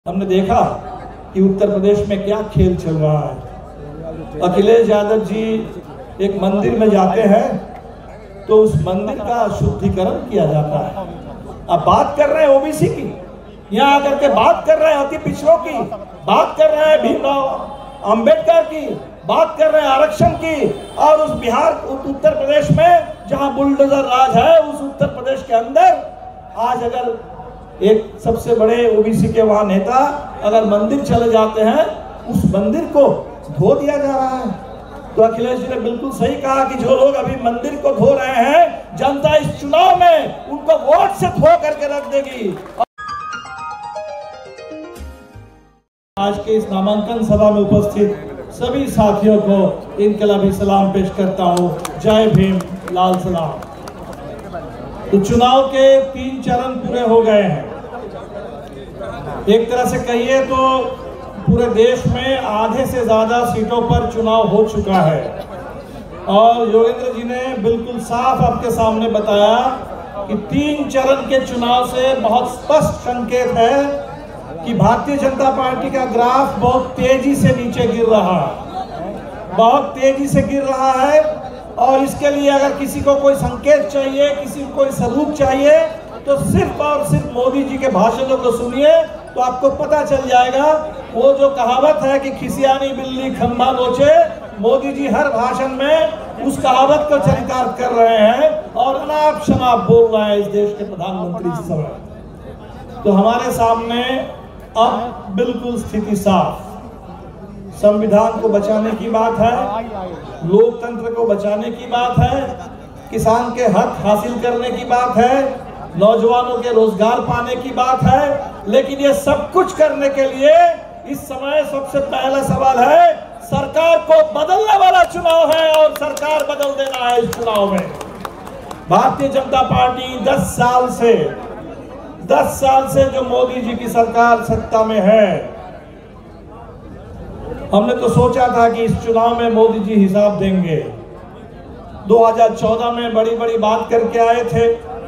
हमने देखा कि उत्तर प्रदेश में क्या खेल चल रहा है। अखिलेश यादव जी एक मंदिर में जाते हैं तो उस मंदिर का शुद्धिकरण किया जाता है। अब बात कर रहे हैं ओबीसी की, यहाँ आकर के बात कर रहे हैं अति पिछड़ों की, बात कर रहे हैं भीमराव अंबेडकर की, बात कर रहे हैं आरक्षण की। और उस बिहार उत्तर प्रदेश में जहां बुलडोजर राज है, उस उत्तर प्रदेश के अंदर आज अगर एक सबसे बड़े ओबीसी के वहां नेता अगर मंदिर चले जाते हैं, उस मंदिर को धो दिया जा रहा है। तो अखिलेश जी ने बिल्कुल सही कहा कि जो लोग अभी मंदिर को धो रहे हैं, जनता इस चुनाव में उनको वोट से धो करके रख देगी। आज के इस नामांकन सभा में उपस्थित सभी साथियों को इनकलाबी सलाम पेश करता हूं। जय भीम, लाल सलाम। तो चुनाव के 3 चरण पूरे हो गए हैं। एक तरह से कहिए तो पूरे देश में आधे से ज्यादा सीटों पर चुनाव हो चुका है और योगेंद्र जी ने बिल्कुल साफ आपके सामने बताया कि 3 चरण के चुनाव से बहुत स्पष्ट संकेत है कि भारतीय जनता पार्टी का ग्राफ बहुत तेजी से नीचे गिर रहा है, बहुत तेजी से गिर रहा है। और इसके लिए अगर किसी को कोई संकेत चाहिए, किसी को कोई सबूत चाहिए, तो सिर्फ और सिर्फ मोदी जी के भाषणों को सुनिए तो आपको पता चल जाएगा। वो जो कहावत है कि खिसियानी बिल्ली खंभा नोचे, मोदी जी हर भाषण में उस कहावत को चरितार्थ कर रहे हैं और अनाप शनाप बोल रहे हैं इस देश के प्रधानमंत्री इस समय। तो हमारे सामने अब बिल्कुल स्थिति साफ, संविधान को बचाने की बात है, लोकतंत्र को बचाने की बात है, किसान के हक हासिल करने की बात है, नौजवानों के रोजगार पाने की बात है। लेकिन ये सब कुछ करने के लिए इस समय सबसे पहला सवाल है, सरकार को बदलने वाला चुनाव है और सरकार बदल देना है। इस चुनाव में भारतीय जनता पार्टी 10 साल से जो मोदी जी की सरकार सत्ता में है, हमने तो सोचा था कि इस चुनाव में मोदी जी हिसाब देंगे। 2014 में बड़ी बड़ी बात करके आए थे।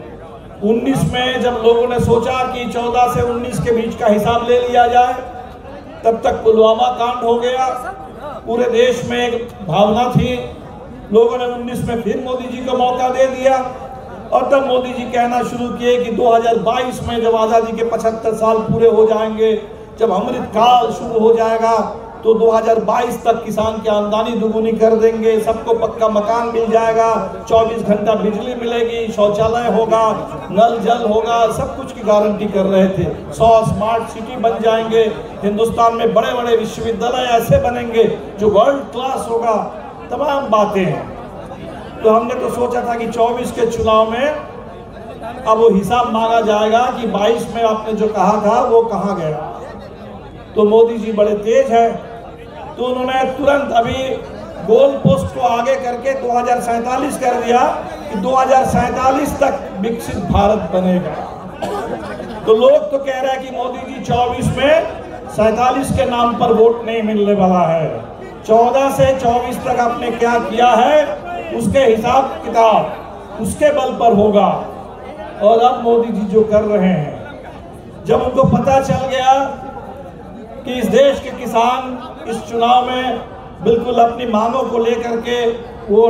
19 में जब लोगों ने सोचा कि 14 से 19 के बीच का हिसाब ले लिया जाए, तब तक पुलवामा कांड हो गया। पूरे देश में एक भावना थी, लोगों ने 19 में फिर मोदी जी को मौका दे दिया और तब मोदी जी कहना शुरू किए कि 2022 में जब आज़ादी के 75 साल पूरे हो जाएंगे, जब अमृत काल शुरू हो जाएगा, तो 2022 तक किसान की आमदनी दुगुनी कर देंगे, सबको पक्का मकान मिल जाएगा, 24 घंटा बिजली मिलेगी, शौचालय होगा, नल जल होगा, सब कुछ की गारंटी कर रहे थे। 100 स्मार्ट सिटी बन जाएंगे, हिंदुस्तान में बड़े बड़े विश्वविद्यालय ऐसे बनेंगे जो वर्ल्ड क्लास होगा, तमाम बातें हैं। तो हमने तो सोचा था कि 24 के चुनाव में अब वो हिसाब मांगा जाएगा कि 22 में आपने जो कहा था वो कहाँ गया। तो मोदी जी बड़े तेज हैं, तो उन्होंने तुरंत अभी गोल पोस्ट को आगे करके 2047 कर दिया कि 2047 तक विकसित भारत बनेगा। तो लोग तो कह रहे हैं कि मोदी जी 24 में 47 के नाम पर वोट नहीं मिलने वाला है। 14 से 24 तक आपने क्या किया है उसके हिसाब किताब उसके बल पर होगा। और अब मोदी जी जो कर रहे हैं, जब उनको पता चल गया कि इस देश के किसान इस चुनाव में बिल्कुल अपनी मांगों को लेकर के वो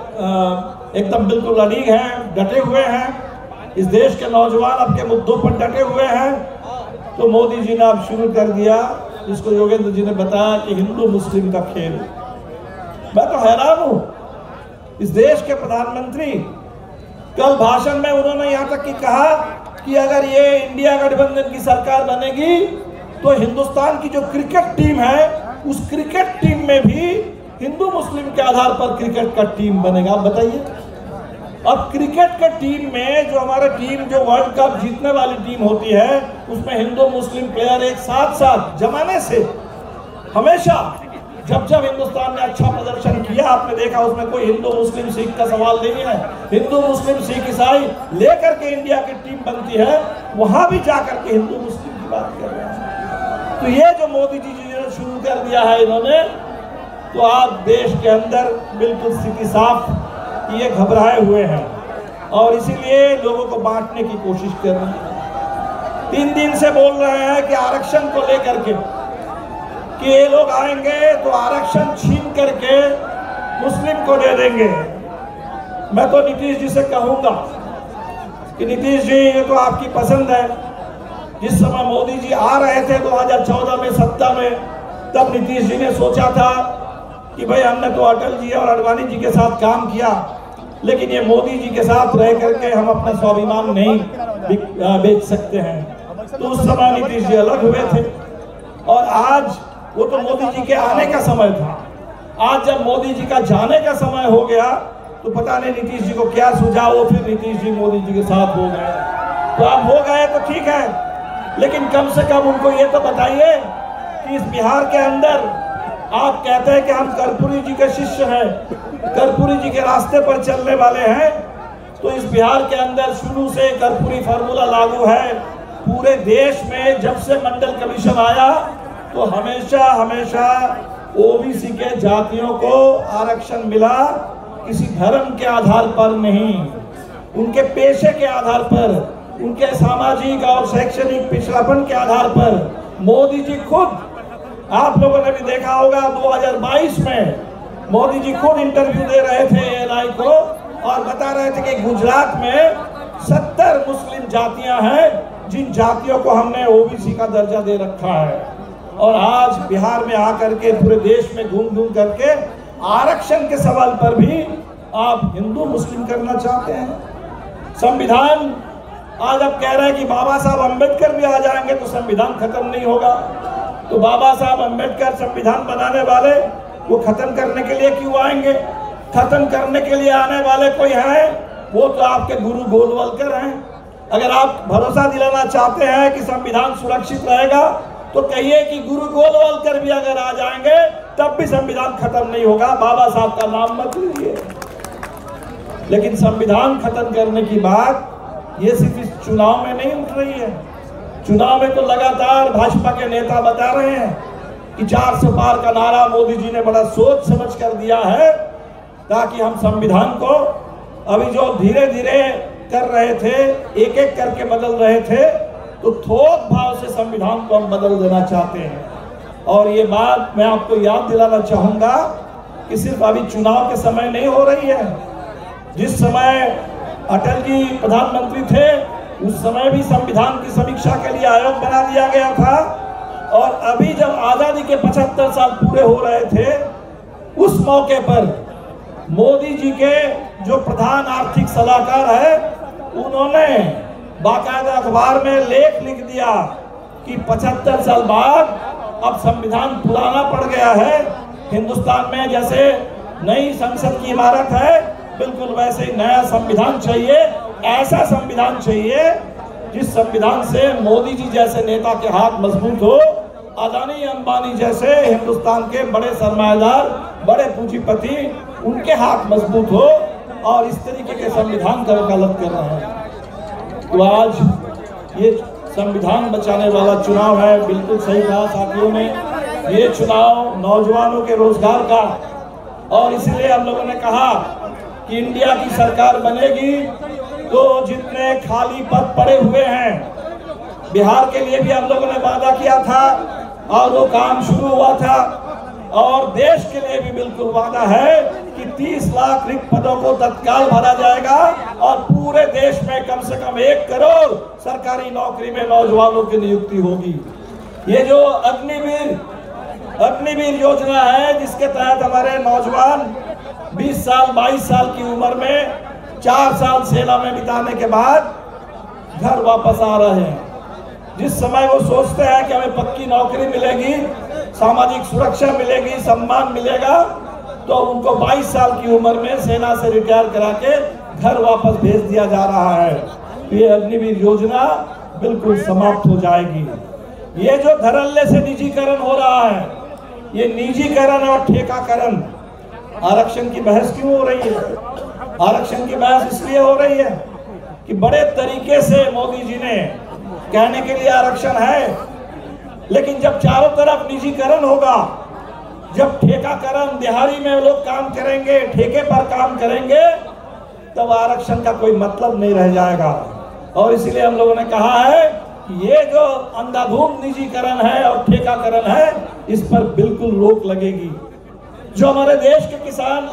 एकदम बिल्कुल अड़िग हैं, डटे हुए हैं, इस देश के नौजवान आपके मुद्दों पर डटे हुए हैं, तो मोदी जी ने अब शुरू कर दिया जिसको योगेंद्र जी ने बताया कि हिंदू मुस्लिम का खेल। मैं तो हैरान हूं, इस देश के प्रधानमंत्री कल भाषण में उन्होंने यहां तक कि कहा कि अगर ये इंडिया गठबंधन की सरकार बनेगी तो हिंदुस्तान की जो क्रिकेट टीम है, उस क्रिकेट टीम में भी हिंदू मुस्लिम के आधार पर क्रिकेट का टीम बनेगा। आप बताइए। और क्रिकेट के टीम में जो हमारा टीम जो वर्ल्ड कप जीतने वाली टीम होती है, उसमें हिंदू मुस्लिम प्लेयर एक साथ जमाने से हमेशा जब हिंदुस्तान ने अच्छा प्रदर्शन किया, आपने देखा उसमें कोई हिंदू मुस्लिम सिख का सवाल नहीं है। हिंदू मुस्लिम सिख ईसाई लेकर के इंडिया की टीम बनती है, वहां भी जाकर के हिंदू मुस्लिम की बात कर रहे हैं। तो ये जो मोदी जी ने शुरू कर दिया है इन्होंने, तो आज देश के अंदर बिल्कुल स्थिति साफ कि ये घबराए हुए हैं और इसीलिए लोगों को बांटने की कोशिश कर रहे हैं। 3 दिन से बोल रहे हैं कि आरक्षण को लेकर के कि ये लोग आएंगे तो आरक्षण छीन करके मुस्लिम को दे देंगे। मैं तो नीतीश जी से कहूंगा कि नीतीश जी, ये तो आपकी पसंद है। जिस समय मोदी जी आ रहे थे 2014 में सत्ता में, तब नीतीश जी ने सोचा था कि भाई हमने तो अटल जी और आडवाणी जी के साथ काम किया, लेकिन ये मोदी जी के साथ रह करके हम अपना स्वाभिमान नहीं बेच सकते हैं। तो उस समय नीतीश जी अलग हुए थे और आज वो तो मोदी जी के आने का समय था। आज जब मोदी जी का जाने का समय हो गया तो पता नहीं नीतीश जी को क्या सूझा, वो फिर नीतीश जी मोदी जी के साथ हो गए। तो अब हो गए तो ठीक है, लेकिन कम से कम उनको ये तो बताइए कि इस बिहार के अंदर आप कहते हैं कि हम कर्पूरी जी के शिष्य हैं, कर्पूरी जी के रास्ते पर चलने वाले हैं, तो इस बिहार के अंदर शुरू से कर्पूरी फार्मूला लागू है। पूरे देश में जब से मंडल कमीशन आया तो हमेशा हमेशा ओबीसी के जातियों को आरक्षण मिला, किसी धर्म के आधार पर नहीं, उनके पेशे के आधार पर, उनके सामाजिक और शैक्षणिक पिछड़ापन के आधार पर। मोदी जी खुद, आप लोगों ने भी देखा होगा 2022 में मोदी जी खुद इंटरव्यू दे रहे थे एएनआई को और बता रहे थे कि गुजरात में 70 मुस्लिम जातियां हैं जिन जातियों को हमने ओबीसी का दर्जा दे रखा है। और आज बिहार में आकर के पूरे देश में घूम घूम करके आरक्षण के सवाल पर भी आप हिंदू मुस्लिम करना चाहते हैं। संविधान आज आप कह रहे हैं कि बाबा साहब अम्बेडकर भी आ जाएंगे तो संविधान खत्म नहीं होगा। तो बाबा साहब अम्बेडकर संविधान बनाने वाले, वो खत्म करने के लिए क्यों आएंगे? खत्म करने के लिए आने वाले कोई है, वो तो आपके गुरु गोलवलकर हैं। अगर आप भरोसा दिलाना चाहते हैं कि संविधान सुरक्षित रहेगा तो कहिए कि गुरु गोलवलकर भी अगर आ जाएंगे तब भी संविधान खत्म नहीं होगा, बाबा साहब का नाम मत लीजिए। लेकिन संविधान खत्म करने की बात ये सिर्फ इस चुनाव में नहीं उठ रही है। चुनाव में तो लगातार भाजपा के नेता बता रहे हैं कि 400 पार का नारा मोदी जी ने बड़ा सोच समझ कर दिया है, ताकि हम संविधान को अभी जो धीरे धीरे कर रहे थे, एक एक करके बदल रहे थे, तो थोक भाव से संविधान को हम बदल देना चाहते हैं। और ये बात मैं आपको याद दिलाना चाहूंगा कि सिर्फ अभी चुनाव के समय नहीं हो रही है। जिस समय अटल जी प्रधानमंत्री थे उस समय भी संविधान की समीक्षा के लिए आयोग बना दिया गया था, और अभी जब आजादी के 75 साल पूरे हो रहे थे उस मौके पर मोदी जी के जो प्रधान आर्थिक सलाहकार है, उन्होंने बाकायदा अखबार में लेख लिख दिया कि 75 साल बाद अब संविधान पुराना पड़ गया है। हिंदुस्तान में जैसे नई संसद की इमारत है, बिल्कुल वैसे ही नया संविधान चाहिए। ऐसा संविधान चाहिए जिस संविधान से मोदी जी जैसे नेता के हाथ मजबूत हो, अदानी अंबानी जैसे हिंदुस्तान के बड़े सरमाएदार, बड़े पूंजीपति, उनके हाथ मजबूत हो, और इस तरीके के संविधान का वकालत कर रहे हैं। तो आज ये संविधान बचाने वाला चुनाव है। बिल्कुल सही कहा साथियों ने, ये चुनाव नौजवानों के रोजगार का, और इसलिए हम लोगों ने कहा कि इंडिया की सरकार बनेगी तो जितने खाली पद पड़े हुए हैं, बिहार के लिए भी हम लोगों ने वादा किया था और वो काम शुरू हुआ था, और देश के लिए भी बिल्कुल वादा है कि 30 लाख रिक्त पदों को तत्काल भरा जाएगा और पूरे देश में कम से कम 1 करोड़ सरकारी नौकरी में नौजवानों की नियुक्ति होगी। ये जो अग्निवीर योजना है, जिसके तहत हमारे नौजवान 20 साल 22 साल की उम्र में 4 साल सेना में बिताने के बाद घर वापस आ रहे हैं। जिस समय वो सोचते हैं कि हमें पक्की नौकरी मिलेगी, सामाजिक सुरक्षा मिलेगी, सम्मान मिलेगा, तो उनको 22 साल की उम्र में सेना से रिटायर करा के घर वापस भेज दिया जा रहा है। ये अग्निवीर योजना बिल्कुल समाप्त हो जाएगी। ये जो धड़ल्ले से निजीकरण हो रहा है, ये निजीकरण और ठेकाकरण, आरक्षण की बहस क्यों हो रही है? आरक्षण की बहस इसलिए हो रही है कि बड़े तरीके से मोदी जी ने कहने के लिए आरक्षण है, लेकिन जब चारों तरफ निजीकरण होगा, जब ठेकाकरण, दिहाड़ी में लोग काम करेंगे, ठेके पर काम करेंगे, तब आरक्षण का कोई मतलब नहीं रह जाएगा। और इसलिए हम लोगों ने कहा है ये जो अंधाधुंध निजीकरण है और ठेकाकरण है, इस पर बिल्कुल रोक लगेगी। जो हमारे देश के किसान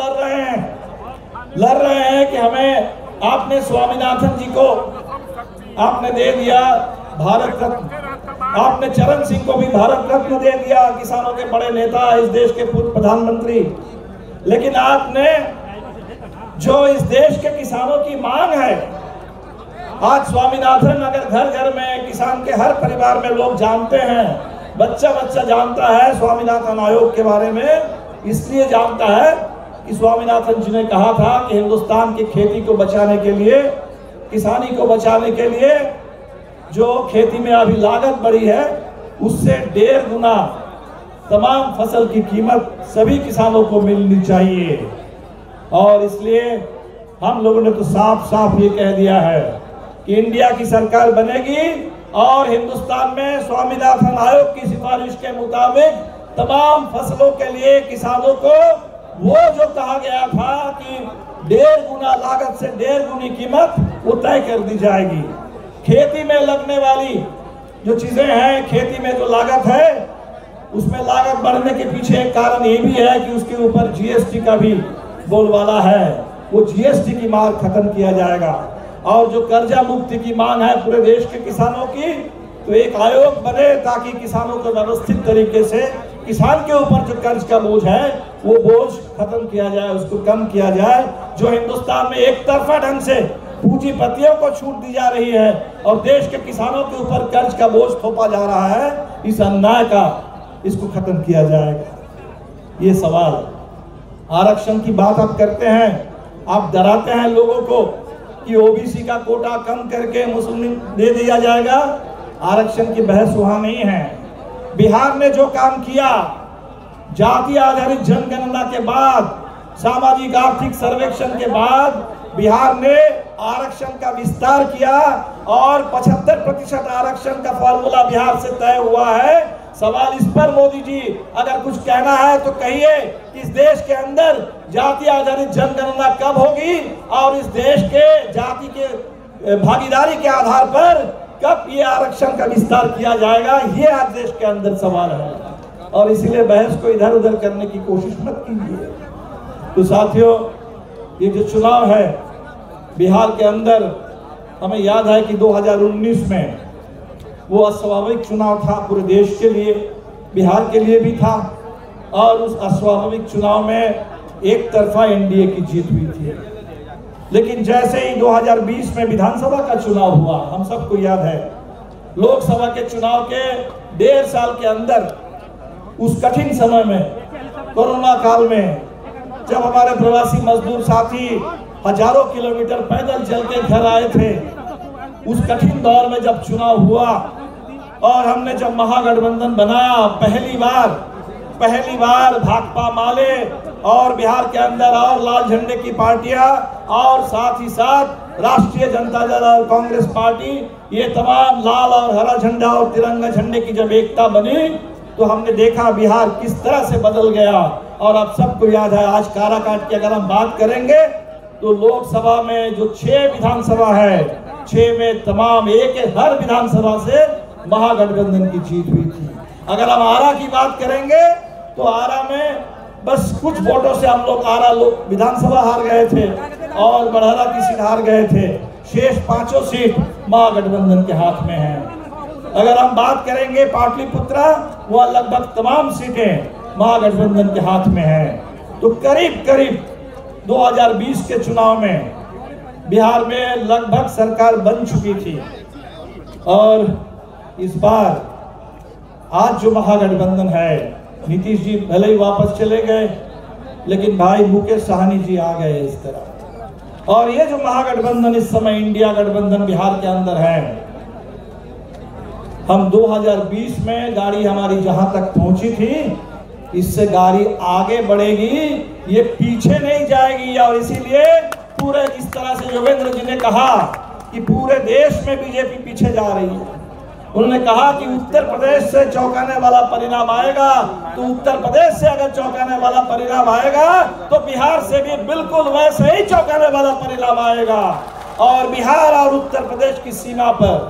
लड़ रहे हैं कि हमें आपने स्वामीनाथन जी को आपने दे दिया भारत रत्न, आपने चरण सिंह को भी भारत रत्न दे दिया, किसानों के बड़े नेता, इस देश के पूर्व प्रधानमंत्री, लेकिन आपने जो इस देश के किसानों की मांग है, आज स्वामीनाथन अगर घर घर में किसान के हर परिवार में लोग जानते हैं, बच्चा बच्चा जानता है स्वामीनाथन आयोग के बारे में, इसलिए जानता है कि स्वामीनाथन जी ने कहा था कि हिंदुस्तान की खेती को बचाने के लिए, किसानी को बचाने के लिए जो खेती में अभी लागत बढ़ी है उससे 1.5 गुना तमाम फसल की कीमत सभी किसानों को मिलनी चाहिए। और इसलिए हम लोगों ने तो साफ साफ ये कह दिया है कि इंडिया की सरकार बनेगी और हिंदुस्तान में स्वामीनाथन आयोग की सिफारिश के मुताबिक तमाम फसलों के लिए किसानों को वो जो कहा गया था कि 1.5 गुना लागत से 1.5 गुनी कीमत वो तय कर दी जाएगी। खेती में लगने वाली जो चीजें हैं, खेती में जो लागत है, उसमें लागत बढ़ने के पीछे एक कारण ये भी है कि उसके ऊपर जीएसटी का भी बोलबाला है। वो जीएसटी की मार खत्म किया जाएगा। और जो कर्जा मुक्ति की मांग है पूरे देश के किसानों की, तो एक आयोग बने ताकि किसानों को व्यवस्थित तरीके से किसान के ऊपर जो कर्ज का बोझ है वो बोझ खत्म किया जाए, उसको कम किया जाए। जो हिंदुस्तान में एक तरफा ढंग से पूंजीपतियों को छूट दी जा रही है और देश के किसानों के ऊपर कर्ज का बोझ थोपा जा रहा है, इस अन्याय का इसको खत्म किया जाएगा। ये सवाल आरक्षण की बात आप करते हैं, आप डराते हैं लोगों को कि ओबीसी का कोटा कम करके मुस्लिम दे दिया जाएगा। आरक्षण की बहस वहां नहीं है। बिहार ने जो काम किया, जाति आधारित जनगणना के बाद, सामाजिक आर्थिक सर्वेक्षण के बाद बिहार ने आरक्षण का विस्तार किया और 75% आरक्षण का फॉर्मूला बिहार से तय हुआ है। सवाल इस पर मोदी जी अगर कुछ कहना है तो कहिए कि इस देश के अंदर जाति आधारित जनगणना कब होगी और इस देश के जाति के भागीदारी के आधार पर कब ये आरक्षण का विस्तार किया जाएगा। ये आज देश के अंदर सवाल है और इसीलिए बहस को इधर उधर करने की कोशिश मत कीजिए। तो साथियों, ये जो चुनाव है बिहार के अंदर, हमें याद है कि 2019 में वो अस्वाभाविक चुनाव था पूरे देश के लिए, बिहार के लिए भी था। और उस अस्वाभाविक चुनाव में एक तरफा एनडीए की जीत हुई थी। लेकिन जैसे ही 2020 में विधानसभा का चुनाव हुआ, हम सबको याद है, लोकसभा के चुनाव के 1.5 साल के अंदर, उस कठिन समय में, कोरोना काल में, जब हमारे प्रवासी मजदूर साथी हजारों किलोमीटर पैदल चल के घर आए थे, उस कठिन दौर में जब चुनाव हुआ और हमने जब महागठबंधन बनाया, पहली बार भाकपा माले और बिहार के अंदर और लाल झंडे की पार्टियां और साथ ही साथ राष्ट्रीय जनता दल और कांग्रेस पार्टी, ये तमाम लाल और हरा झंडा और तिरंगा झंडे की जब एकता बनी तो हमने देखा बिहार किस तरह से बदल गया। और अब सबको याद है, आज काराकाट की अगर हम बात करेंगे तो लोकसभा में जो 6 विधानसभा है, 6 में तमाम हर विधानसभा से महागठबंधन की जीत हुई थी। अगर हम आरा की बात करेंगे तो आरा में बस कुछ वोटों से हम लोग आरा विधानसभा हार गए थे और बड़हरा की सीट हार गए थे। शेष 5 सीट महागठबंधन के हाथ में है। अगर हम बात करेंगे पाटलिपुत्रा, वह लगभग तमाम सीटें महागठबंधन के हाथ में है। तो करीब 2020 के चुनाव में बिहार में लगभग सरकार बन चुकी थी। और इस बार आज जो महागठबंधन है, नीतीश जी भले ही वापस चले गए, लेकिन भाई मुकेश सहनी जी आ गए इस तरह। और ये जो महागठबंधन इस समय इंडिया गठबंधन बिहार के अंदर है, हम 2020 में गाड़ी हमारी जहां तक पहुंची थी, इससे गाड़ी आगे बढ़ेगी, ये पीछे नहीं जाएगी। और इसीलिए पूरे जिस तरह से योगेंद्र जी ने कहा कि पूरे देश में बीजेपी पीछे जा रही है, उन्होंने कहा कि उत्तर प्रदेश से चौंकाने वाला परिणाम आएगा, तो उत्तर प्रदेश से अगर चौंकाने वाला परिणाम आएगा तो बिहार से भी बिल्कुल वैसे ही चौंकाने वाला परिणाम आएगा। और बिहार और उत्तर प्रदेश की सीमा पर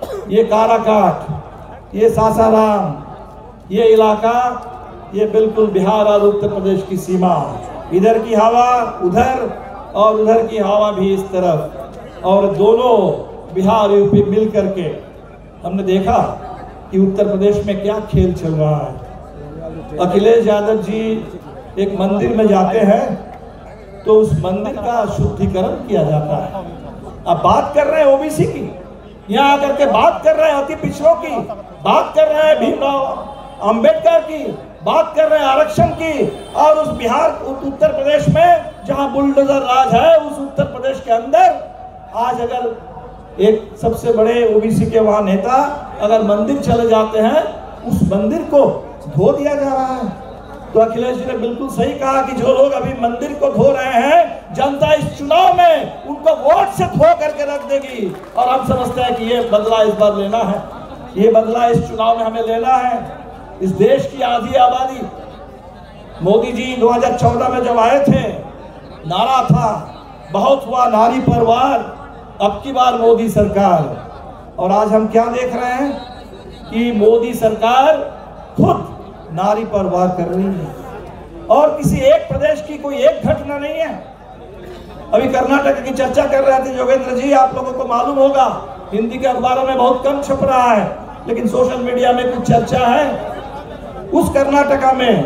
ये काराकाट, ये सासाराम, ये इलाका, ये बिल्कुल बिहार और उत्तर प्रदेश की सीमा। इधर की हवा उधर और उधर की हवा भी इस तरफ, और दोनों बिहार यूपी मिल करके हमने देखा कि उत्तर प्रदेश में क्या खेल चल रहा है। अखिलेश यादव जी एक मंदिर में जाते हैं तो उस मंदिर का शुद्धिकरण किया जाता है। अब बात कर रहे हैं ओबीसी की, यहाँ आकर के बात कर रहे हैं अति पिछड़ों की, बात कर रहे हैं भीमराव अंबेडकर की, बात कर रहे हैं आरक्षण की, और उस बिहार उत्तर प्रदेश में जहां बुलडोजर राज है, उस उत्तर प्रदेश के अंदर आज अगर एक सबसे बड़े ओबीसी के वहां नेता अगर मंदिर चले जाते हैं, उस मंदिर को धो दिया जा रहा है। तो अखिलेश जी ने बिल्कुल सही कहा कि जो लोग अभी मंदिर को धो रहे हैं, जनता इस चुनाव में उनको वोट से धो करके रख देगी। और हम समझते हैं कि ये बदला इस बार लेना है, ये बदला इस चुनाव में हमें लेना है। इस देश की आधी आबादी, मोदी जी 2014 में जब आए थे, नारा था बहुत हुआ नारी पर वार, अब की बार मोदी सरकार। और आज हम क्या देख रहे हैं कि मोदी सरकार खुद नारी पर वार कर रही है, और किसी एक प्रदेश की कोई एक घटना नहीं है। अभी कर्नाटक की चर्चा कर रहे थे योगेंद्र जी, आप लोगों को मालूम होगा, हिंदी के अखबारों में बहुत कम छप रहा है, लेकिन सोशल मीडिया में कुछ चर्चा है। उस कर्नाटका में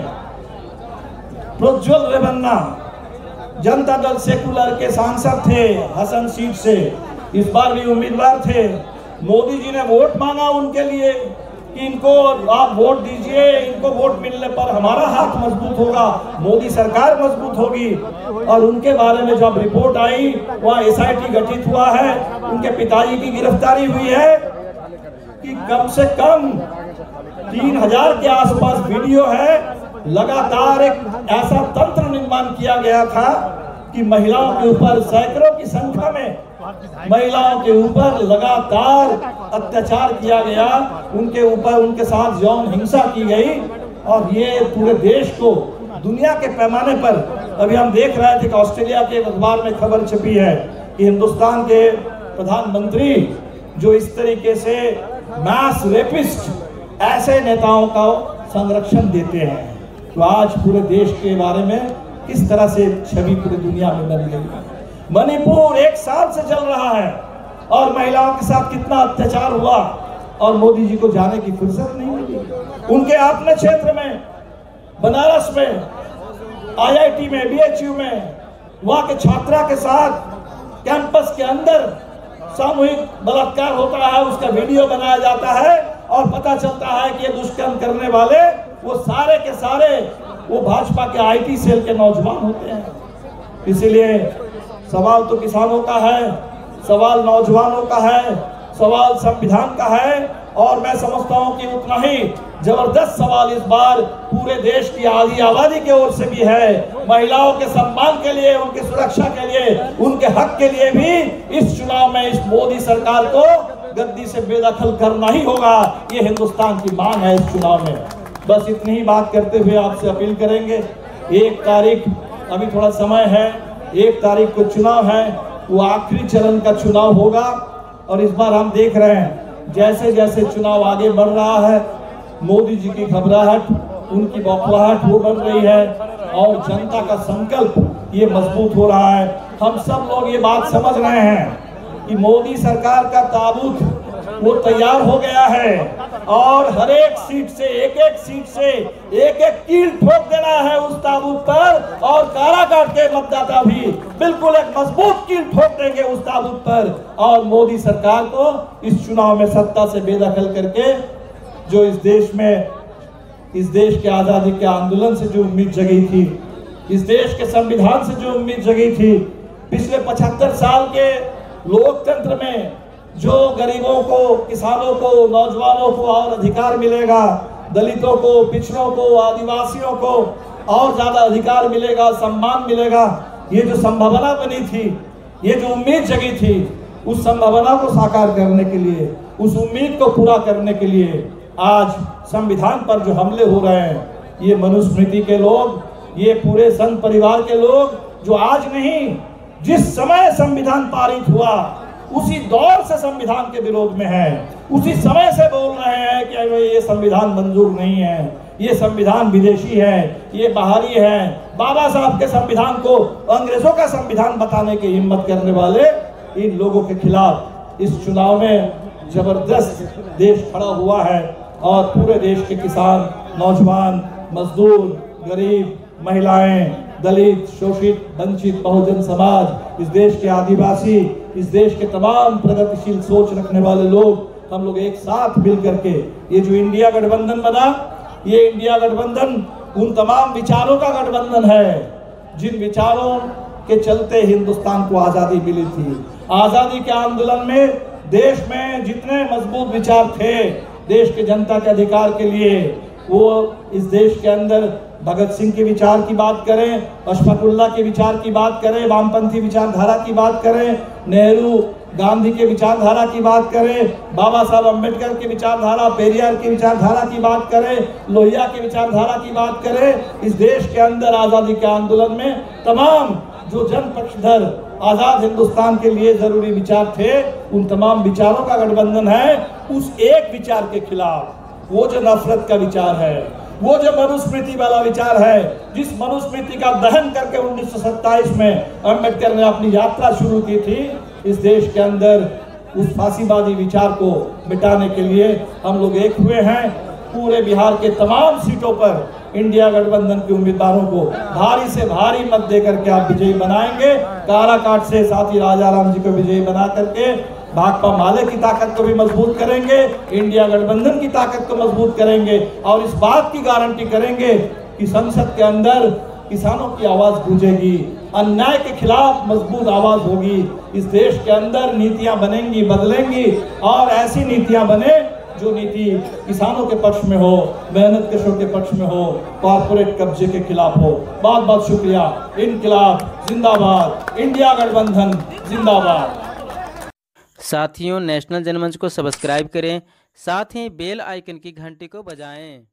प्रज्वल रेवन्ना जनता दल सेकुलर के सांसद थे, हसन सीट से इस बार भी उम्मीदवार थे। मोदी जी ने वोट मांगा उनके लिए कि इनको आप वोट दीजिए, इनको वोट मिलने पर हमारा हाथ मजबूत होगा, मोदी सरकार मजबूत होगी। और उनके बारे में जब रिपोर्ट आई, वहाँ SIT गठित हुआ है, उनके पिताजी की गिरफ्तारी हुई है कि कम से कम 3000 के आसपास वीडियो है। लगातार एक ऐसा तंत्र निर्माण किया गया था कि महिलाओं के ऊपर सैकड़ों की संख्या में महिलाओं के ऊपर लगातार अत्याचार किया गया, उनके ऊपर उनके साथ यौन हिंसा की गई। और ये पूरे देश को दुनिया के पैमाने पर, अभी हम देख रहे थे कि ऑस्ट्रेलिया के अखबार में खबर छपी है कि हिंदुस्तान के प्रधानमंत्री जो इस तरीके से मैस रेपिस्ट ऐसे नेताओं का संरक्षण देते हैं, तो आज पूरे देश के बारे में किस तरह से छवि पूरी दुनिया में बन गई है। मणिपुर 1 साल से चल रहा है और महिलाओं के साथ कितना अत्याचार हुआ, और मोदी जी को जाने की फुर्सत नहीं मिली। उनके अपने क्षेत्र में, बनारस में, IIT में, BHU में, वहां के छात्रा के साथ कैंपस के अंदर सामूहिक बलात्कार होता है, उसका वीडियो बनाया जाता है और पता चलता है कि ये दुष्कर्म करने वाले वो सारे के सारे वो भाजपा के IT सेल के नौजवान होते हैं। इसीलिए सवाल तो किसानों का है, सवाल नौजवानों का है, सवाल संविधान का है, और मैं समझता हूं कि उतना ही जबरदस्त सवाल इस बार पूरे देश की आधी आबादी की ओर से भी है। महिलाओं के सम्मान के लिए, उनकी सुरक्षा के लिए, उनके हक के लिए भी इस चुनाव में इस मोदी सरकार को गद्दी से बेदखल करना ही होगा। ये हिंदुस्तान की मांग है इस चुनाव में। बस इतनी ही बात करते हुए आपसे अपील करेंगे, 1 तारीख, अभी थोड़ा समय है, 1 तारीख को चुनाव है, वो आखिरी चरण का चुनाव होगा। और इस बार हम देख रहे हैं जैसे जैसे चुनाव आगे बढ़ रहा है, मोदी जी की घबराहट, उनकी बौखलाहट वो बढ़ रही है, और जनता का संकल्प ये मजबूत हो रहा है। हम सब लोग ये बात समझ रहे हैं कि मोदी सरकार का ताबूत वो तैयार हो गया है, और हर एक सीट से, एक सीट से एक कील ठोक देना है उस ताबूत पर, और काराकाट के मतदाता भी बिल्कुल एक मजबूत कील ठोक देंगे उस ताबूत पर। और मोदी सरकार को इस चुनाव में सत्ता से बेदखल करके, जो इस देश में, इस देश के आजादी के आंदोलन से जो उम्मीद जगी थी, इस देश के संविधान से जो उम्मीद जगी थी, पिछले 75 साल के लोकतंत्र में जो गरीबों को, किसानों को, नौजवानों को और अधिकार मिलेगा, दलितों को, पिछड़ों को, आदिवासियों को और ज्यादा अधिकार मिलेगा, सम्मान मिलेगा, ये जो संभावना बनी थी, ये जो उम्मीद जगी थी, उस संभावना को साकार करने के लिए, उस उम्मीद को पूरा करने के लिए आज संविधान पर जो हमले हो रहे हैं, ये मनुस्मृति के लोग, ये पूरे संघ परिवार के लोग, जो आज नहीं, जिस समय संविधान पारित हुआ उसी दौर से संविधान के विरोध में है, उसी समय से बोल रहे हैं कि ये संविधान मंजूर नहीं है, ये संविधान विदेशी है, ये बाहरी है। बाबा साहब के संविधान को अंग्रेजों का संविधान बताने की हिम्मत करने वाले इन लोगों के खिलाफ इस चुनाव में जबरदस्त देश खड़ा हुआ है। और पूरे देश के किसान, नौजवान, मजदूर, गरीब, महिलाएं, दलित, शोषित, वंचित, बहुजन समाज, इस देश के आदिवासी, इस देश के तमाम प्रगतिशील सोच रखने वाले लोग, हम लोग एक साथ मिल करके ये जो इंडिया गठबंधन बना, ये इंडिया गठबंधन उन तमाम विचारों का गठबंधन है जिन विचारों के चलते हिंदुस्तान को आजादी मिली थी। आजादी के आंदोलन में देश में जितने मजबूत विचार थे देश के जनता के अधिकार के लिए, वो इस देश के अंदर भगत सिंह के विचार की बात करें, अशफाकुल्लाह के विचार की बात करें, वामपंथी विचारधारा की बात करें, नेहरू गांधी के विचारधारा की बात करें, बाबा साहब अम्बेडकर की विचारधारा, पेरियार की विचारधारा की बात करें, लोहिया की विचारधारा की बात करें, इस देश के अंदर आज़ादी के आंदोलन में तमाम जो जन पक्षधर आज़ाद हिंदुस्तान के लिए जरूरी विचार थे, उन तमाम विचारों का गठबंधन है। उस एक विचार के खिलाफ, वो जो नफरत का विचार है, वो जो मनुस्मृति वाला विचार है, जिस मनुस्मृति का दहन करके 1927 में अम्बेडकर ने अपनी यात्रा शुरू की थी, इस देश के अंदर उस फांसीवादी विचार को मिटाने के लिए हम लोग एक हुए हैं। पूरे बिहार के तमाम सीटों पर इंडिया गठबंधन के उम्मीदवारों को भारी से भारी मत देकर के आप विजयी बनाएंगे। काराकाट से साथी राजाराम जी को विजयी बना करके भाकपा माले की ताकत को भी मजबूत करेंगे, इंडिया गठबंधन की ताकत को मजबूत करेंगे और इस बात की गारंटी करेंगे कि संसद के अंदर किसानों की आवाज गूंजेगी, अन्याय के खिलाफ मजबूत आवाज होगी। इस देश के अंदर नीतियां बनेंगी, बदलेंगी और ऐसी नीतियां बने जो नीति किसानों के पक्ष में हो, मेहनत कशों के पक्ष में हो, कॉर्पोरेट कब्जे के खिलाफ हो। बहुत बहुत शुक्रिया। इनकलाब जिंदाबाद, इंडिया गठबंधन जिंदाबाद। साथियों, नेशनल जनमंच को सब्सक्राइब करें, साथ ही बेल आइकन की घंटी को बजाएं।